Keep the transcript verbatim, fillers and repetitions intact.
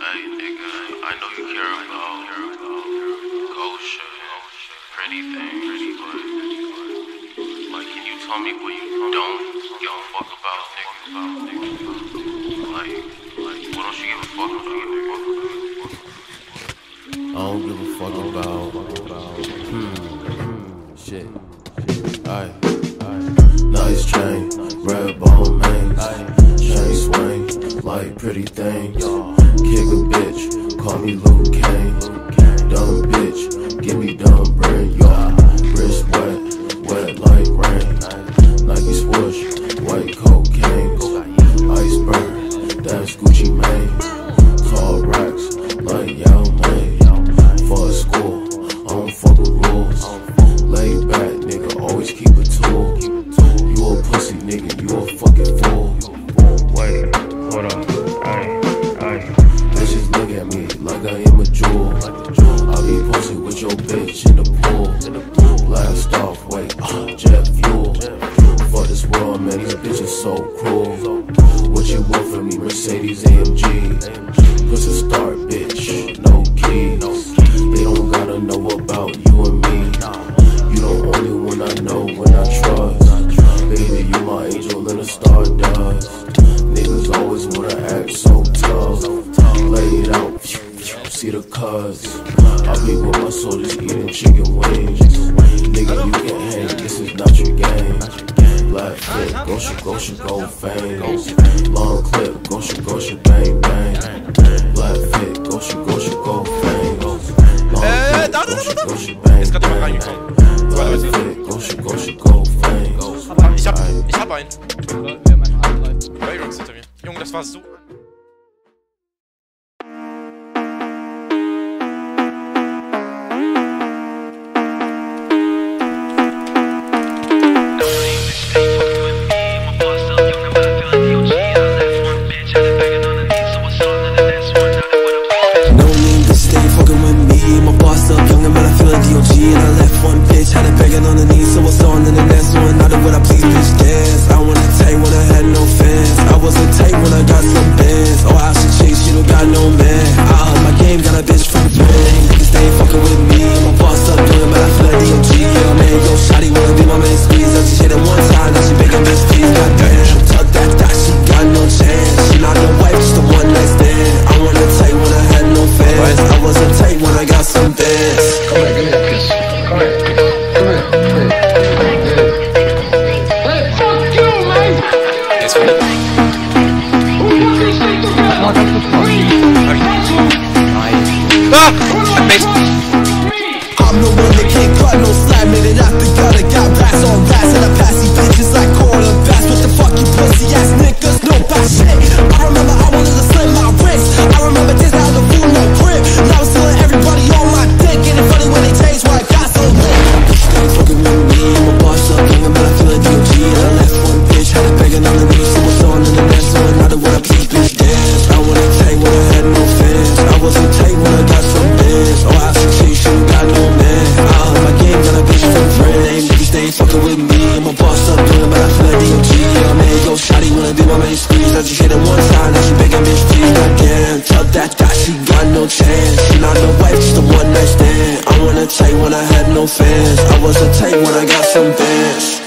Hey nigga, I know you care about ghost shit, pretty things, but like, can you tell me what you don't give a fuck about, nigga? Like, like, what don't you give a fuck about, nigga? I don't give a fuck about, hmm, shit. Aight, nice chain, red bone mains, chain swing like pretty things. Kick a bitch, call me Luke Kane. Dumb bitch, give me dumb brain. Y'all, wrist wet, wet like rain. Nike swoosh, white cocaine. Iceberg, that's Gucci Mane. Tall racks, like Yao Ming. For school, I don't fuck with rules. Lay back, nigga, always keep a tool. You a pussy, nigga, you a fucking fool. Wait, hold up, ayy, ayy. Bitches look at me like I am a jewel. I'll be posted with your bitch in the pool. Blast off, wait, uh, jet fuel. For this world, man, these bitches so cruel. What you want from me, Mercedes A M G? Push a start, bitch, no keys. They don't gotta know about you and me. You the only one I know when I trust. Baby, you my angel in the stardust. Niggas always wanna act so tough. Lay it out, see the cuz. I be with my soldiers eating chicken wings. Nigga, you can hang, this is not your game. Black fit, go shoot, go shoot, go fame. Long clip, go shoot, go shoot, bang, bang. Black fit, go shoot, go shoot, go fame. Long clip, go shoot, go shoot, bang, bang. Black fit, go shoot, go shoot, go fame. Ich hab, ich hab einen. Zwei Jungs hinter mir. Junge, das war so. I'm the one that can't cut no slack, made it out the gutter, got rats on rats, and I pass these bitches like quarterbacks. What the fuck, you pussy ass niggas, no bad shit. I remember I wanted to slim my wrist. I remember this out the food, no grip. And I was telling everybody on my dick, and it's funny when they taste why I got so lit. Stay fucking with me, I'm a boss up, young, but I feel like D O G. And I left one bitch, had it begging on the knees, so what's on in the next one? Now that when I please bitch dance, I wanna take when I had no fans. I wasn't tight when I got some bands. Oh, I should chase you, got no man. I up my game, got a bitch from friends. Niggas stay fucking with me, I'm a boss up, young, but I feel like D O G. I'm a yo, shawty wanna be my main squeeze. I just hit it one time, now she begging bitch please. Goddamn, tell that that she got no chance. She not no wife, just a one night stand. I wanna take when I had no fans. I wasn't tight when I got some bands.